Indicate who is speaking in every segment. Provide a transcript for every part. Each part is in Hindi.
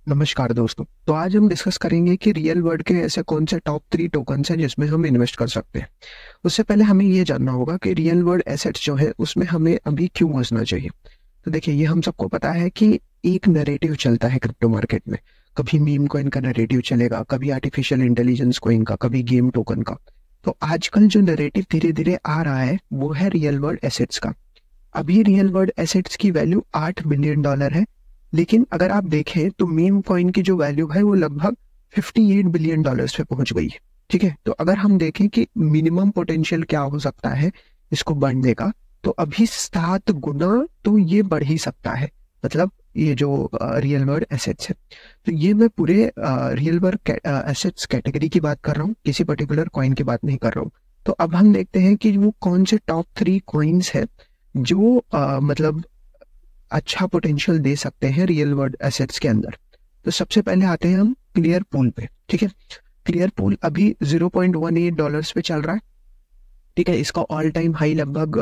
Speaker 1: नमस्कार दोस्तों। तो आज हम डिस्कस करेंगे कि रियल वर्ल्ड के ऐसे कौन से टॉप 3 टोकन्स हैं जिसमें हम इन्वेस्ट कर सकते हैं। उससे पहले हमें ये जानना होगा कि रियल वर्ल्ड एसेट्स जो है उसमें हमें अभी क्यों घुसना चाहिए। तो देखिए, ये हम सबको पता है कि एक नैरेटिव चलता है क्रिप्टो मार्केट में। कभी मीम कॉइन का नैरेटिव चलेगा, कभी आर्टिफिशियल इंटेलिजेंस कॉइन का, कभी गेम टोकन का। तो आजकल जो नैरेटिव धीरे धीरे आ रहा है वो है रियल वर्ल्ड एसेट्स का। अभी रियल वर्ल्ड एसेट्स की वैल्यू $8 बिलियन है। लेकिन अगर आप देखें तो मीम कॉइन की जो वैल्यू है वो लगभग $58 बिलियन पे पहुंच गई है। ठीक है, तो अगर हम देखें कि मिनिमम पोटेंशियल क्या हो सकता है इसको बढ़ने का, तो अभी 7 गुना तो ये बढ़ ही सकता है। मतलब ये जो रियल वर्ल्ड एसेट्स है, तो ये मैं पूरे रियल वर्ल्ड एसेट्स कैटेगरी की बात कर रहा हूँ, किसी पर्टिकुलर कॉइन की बात नहीं कर रहा हूँ। तो अब हम देखते हैं कि वो कौन से टॉप 3 कॉइन्स है जो मतलब अच्छा पोटेंशियल दे सकते हैं रियल वर्ल्ड एसेट्स के अंदर। तो सबसे पहले आते हैं हम क्लियर पूल पे। ठीक है, क्लियर पूल अभी $0.18 पे चल रहा है। ठीक है, इसका ऑल टाइम हाई लगभग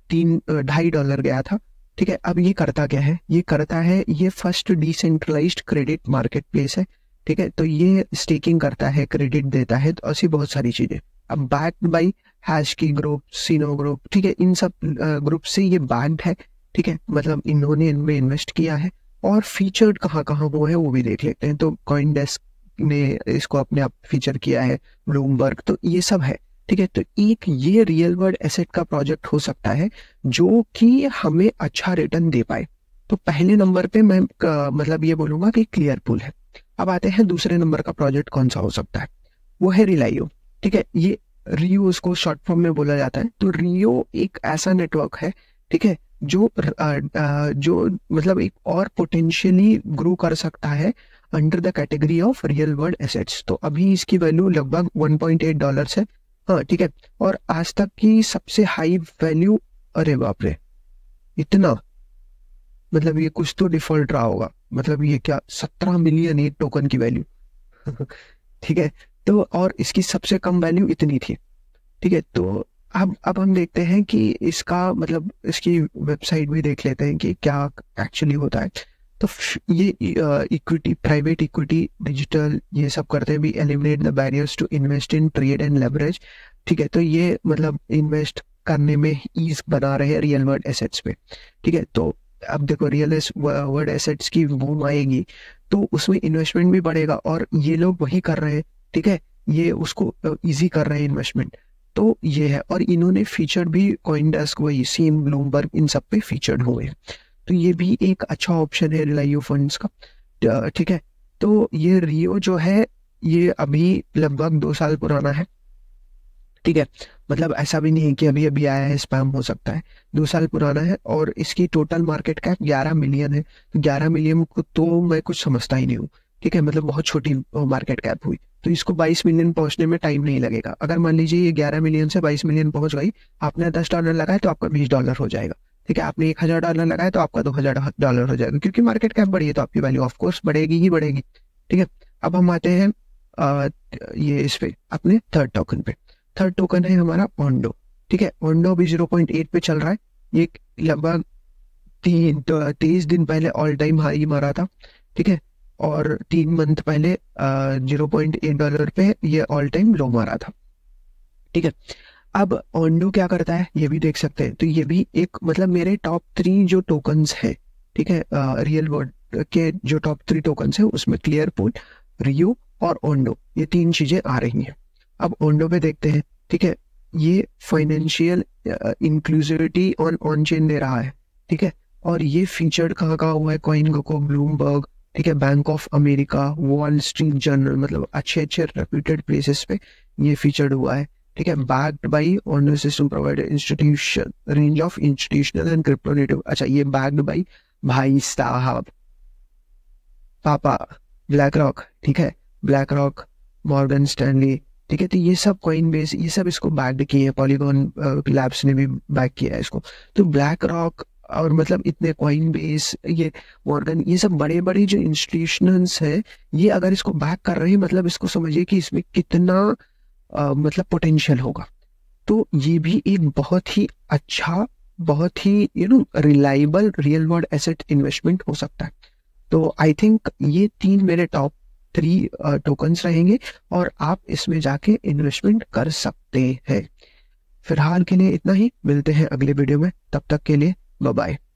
Speaker 1: $3.5 गया था। ठीक है, अब ये करता क्या है, ये करता है, ये first decentralised credit market place है। ठीक है, तो ये स्टेकिंग करता है, क्रेडिट देता है, तो ऐसी बहुत सारी चीजें। अब backed by HashKey group, Sino group, ठीक है, इन सब ग्रुप से ये बैक्ड है। ठीक है, मतलब इन्होंने इनमें इन्वेस्ट किया है। और फीचर्ड कहाँ कहाँ वो है वो भी देख लेते हैं। तो कॉइन डेस्क ने इसको अपने आप फीचर किया है, ब्लूमबर्ग, तो ये सब है। ठीक है, तो एक ये रियल वर्ल्ड एसेट का प्रोजेक्ट हो सकता है जो कि हमें अच्छा रिटर्न दे पाए। तो पहले नंबर पे मैं मतलब ये बोलूंगा कि क्लियर पूल है। अब आते हैं दूसरे नंबर का प्रोजेक्ट कौन सा हो सकता है, वो है रिलायो। ठीक है, ये रियो उसको शॉर्ट फॉर्म में बोला जाता है। तो रियो एक ऐसा नेटवर्क है, ठीक है, जो मतलब एक और पोटेंशियली ग्रो कर सकता है under the category of real world assets. तो अभी इसकी वैल्यू लगभग $1.8 है। हाँ, ठीक है, और आज तक की सबसे हाई वैल्यू, अरे बाप रे, इतना, मतलब ये कुछ तो डिफॉल्ट रहा होगा। मतलब ये क्या, 17 मिलियन एक टोकन की वैल्यू। ठीक है, तो और इसकी सबसे कम वैल्यू इतनी थी। ठीक है, तो अब हम देखते हैं कि इसका मतलब इसकी वेबसाइट भी देख लेते हैं कि क्या एक्चुअली होता है। तो ये इक्विटी, प्राइवेट इक्विटी, डिजिटल, ये सब करते हैं भी, eliminate the barriers to invest in trade and leverage. ठीक है, तो ये मतलब इन्वेस्ट करने में ईज बना रहे हैं रियल वर्ल्ड एसेट्स पे। ठीक है, तो अब देखो, रियल वर्ल्ड एसेट्स की बूम आएगी तो उसमें इन्वेस्टमेंट भी बढ़ेगा, और ये लोग वही कर रहे हैं। ठीक है, ये उसको इजी कर रहे हैं इन्वेस्टमेंट। तो ये है, और इन्होंने फीचर भी कॉइनडेस्क, वही सेम, ब्लूमबर्ग, इन सब पे फीचर्ड हुए हैं। तो ये भी एक अच्छा ऑप्शन है रिलायो फंड्स का। ठीक है, तो ये रियो जो है ये अभी लगभग 2 साल पुराना है। ठीक है, मतलब ऐसा भी नहीं है कि अभी अभी आया है, स्पैम हो सकता है। 2 साल पुराना है, और इसकी टोटल मार्केट कैप 11 मिलियन है। 11 मिलियन को तो मैं कुछ समझता ही नहीं हूँ। ठीक है, मतलब बहुत छोटी मार्केट कैप हुई। तो इसको 22 मिलियन पहुंचने में टाइम नहीं लगेगा। अगर मान लीजिए ये 11 मिलियन से 22 मिलियन पहुंच गई, आपने $10 लगाए तो आपका $20 हो जाएगा। ठीक है, आपने $1000 लगाए तो आपका $2000 हो जाएगा, क्योंकि मार्केट कैप बढ़ी है तो आपकी वैल्यू ऑफकोर्स बढ़ेगी ही बढ़ेगी। ठीक है, अब हम आते हैं ये इस पे अपने थर्ड टोकन पे। थर्ड टोकन है हमारा ओंडो। ठीक है, ओंडो भी 0.8 पे चल रहा है। ये लगभग 23 दिन पहले ऑल टाइम हाई मारा था। ठीक है, और 3 मंथ पहले $0.8 पे ये ऑल टाइम लो मारा था। ठीक है, अब ओंडो क्या करता है ये भी देख सकते हैं। तो ये भी एक, मतलब मेरे टॉप 3 जो टोकन्स है, ठीक है, रियल वर्ल्ड के जो टॉप 3 टोकन्स है उसमें क्लियर पूल, रियो और ओंडो, ये 3 चीजें आ रही हैं। अब ओंडो पे देखते हैं। ठीक है, ये फाइनेंशियल इंक्लूसिविटी ऑन चेन दे रहा है। ठीक है, और ये फीचर्ड कहाँ कहाँ हुआ है, कॉइन को, ब्लूमबर्ग, ठीक है, Bank of America, Wall Street Journal, मतलब अच्छे अच्छे रेप्यूटेड प्लेसेस पे ये फीचर्ड हुआ है। ठीक है, backed by Ondo system provider institution, range of institutional and crypto native. अच्छा, ये बैक्ड बाई भाई साहब, पापा, ब्लैक रॉक। ठीक है, ब्लैक रॉक, मॉर्गन स्टैनली। ठीक है, तो ये सब कॉइन बेस, ये सब इसको बैक्ड किए हैं। पॉलीगॉन लैब्स ने भी बैक किया है इसको। तो ब्लैक रॉक और मतलब इतने कॉइन बेस, ये मॉर्गन, ये सब बड़े बड़े जो इंस्टीट्यूशंस है, ये अगर इसको बैक कर रहे हैं, मतलब इसको समझिए कि इसमें कितना मतलब पोटेंशियल होगा। तो ये भी एक बहुत ही अच्छा, बहुत ही reliable real world asset investment हो सकता है। तो आई थिंक ये 3 मेरे टॉप 3 टोकन्स रहेंगे और आप इसमें जाके इन्वेस्टमेंट कर सकते हैं। फिलहाल के लिए इतना ही, मिलते हैं अगले वीडियो में, तब तक के लिए बाय बाय।